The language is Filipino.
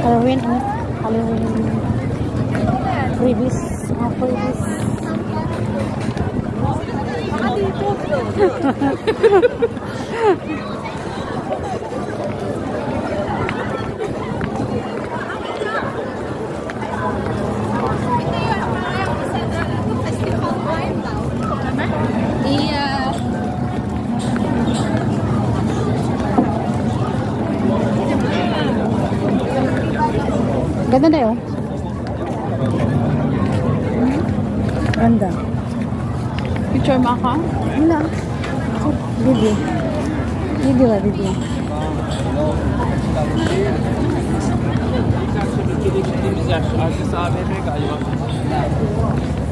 Halloween, ano? Halloween. Freebies. Mga freebies. Iya. Ganda na yun. Ganda. Picture mo ako? Wala. Video. Video lah, video. Aziz AVM galiba.